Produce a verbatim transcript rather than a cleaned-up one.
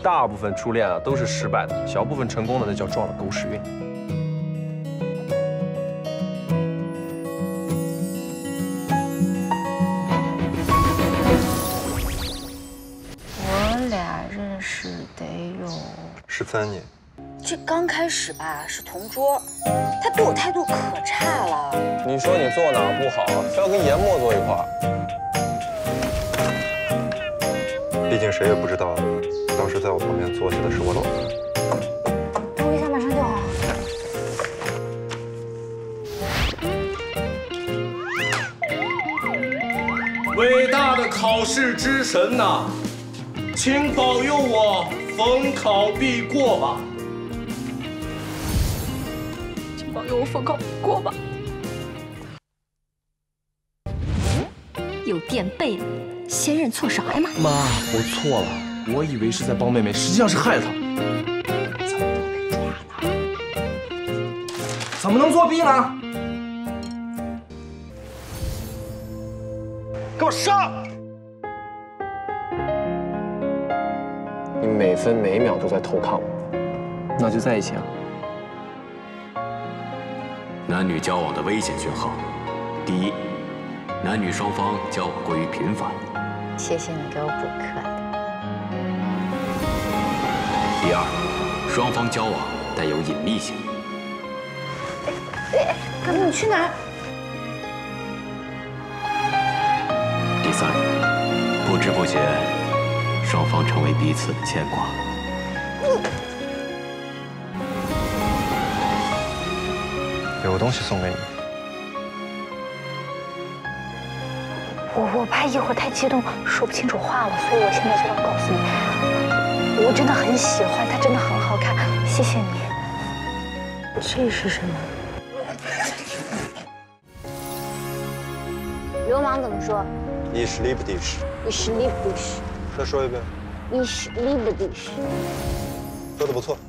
大部分初恋啊都是失败的，小部分成功的那叫撞了狗屎运。 我俩认识得有十三年。 这刚开始吧是同桌，他对我态度可差了。 你说你做哪儿不好，非要跟研墨坐一块儿？ 毕竟谁也不知道，当时在我旁边坐下的是我老婆。 等我一下，马上就好。 伟大的考试之神呐、啊，请保佑我逢考必过吧！ 请保佑我逢考必过吧！ 有垫背了。 先认错是挨骂。 妈，我错了，我以为是在帮妹妹，实际上是害了她。怎么能被抓呢？怎么能作弊呢？给我上！你每分每秒都在偷看我，那就在一起啊！ 男女交往的危险讯号：第一，男女双方交往过于频繁。 谢谢你给我补课的。 第二，双方交往带有隐秘性。 哎，哥哥，你去哪儿？ 第三，不知不觉，双方成为彼此的牵挂。 有个东西送给你。 我我怕一会儿太激动说不清楚话了，所以我现在就要告诉你，我真的很喜欢它，真的很好看，谢谢你。这是什么？流氓怎么说 Ich liebe dich。 Ich liebe dich。 再说一遍。 Ich liebe dich。 说的不错。